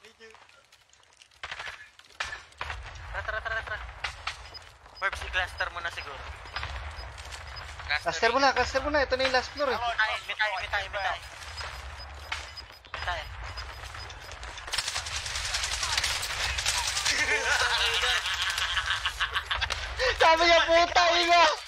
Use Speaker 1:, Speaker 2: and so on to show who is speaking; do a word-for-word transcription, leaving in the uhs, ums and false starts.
Speaker 1: Tara, tara, tara, tara. Merps, i-cluster mo na siguro.
Speaker 2: Cluster mo na, cluster mo na. Ito na yung last floor eh.
Speaker 1: May tayo, may tayo, may tayo, may tayo. May tayo.
Speaker 2: Sabi niya puta, inga!